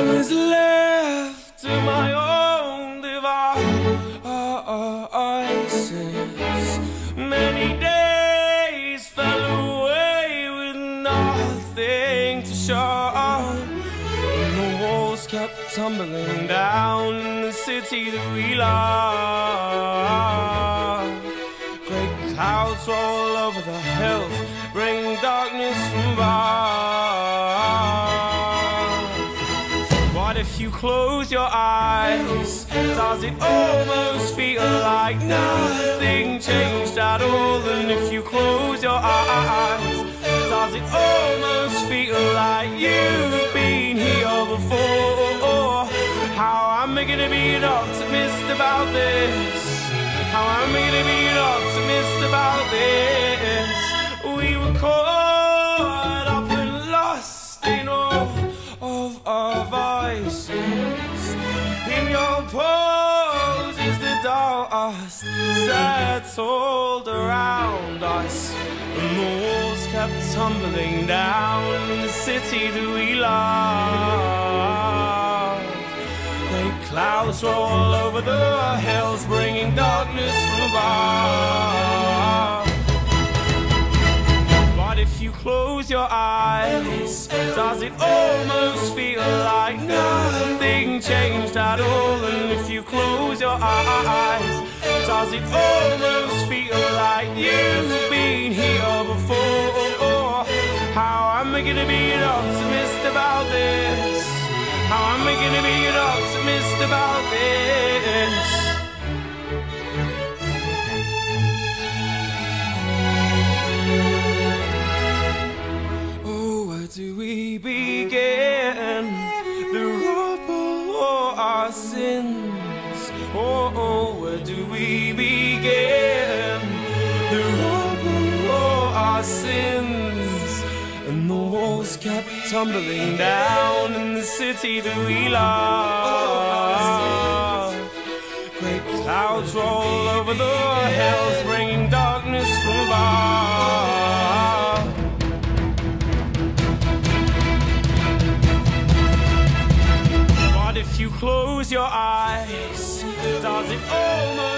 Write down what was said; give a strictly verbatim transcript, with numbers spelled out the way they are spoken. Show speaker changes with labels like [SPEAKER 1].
[SPEAKER 1] was left to my own devices. Many days fell away with nothing to show, and the walls kept tumbling down in the city that we love. Great clouds roll over the hills, bringing darkness from above. What if you close your eyes? Does it almost feel like nothing changed at all? And if you close your eyes, does it almost feel like you've been here before? How am I gonna be an optimist about this? How am I gonna be an optimist about this? We were caught up and lost in all of our voices. In your poses the dust settled around us, and the walls kept tumbling down in the city that we love. Great clouds roll over the hills, bringing darkness from above. But if you close your eyes, does it almost feel like nothing changed at all? And if you close your eyes, does it almost feel like you've been here before? How am I gonna be an optimist about this? How am I gonna be an optimist about this? Oh, where do we begin? The rubble or our sins? Oh, oh, where do we begin? The rubble or our sins? And the walls kept tumbling down in the city that we love. Great clouds roll over the hills, bringing darkness from above. But if you close your eyes, does it almost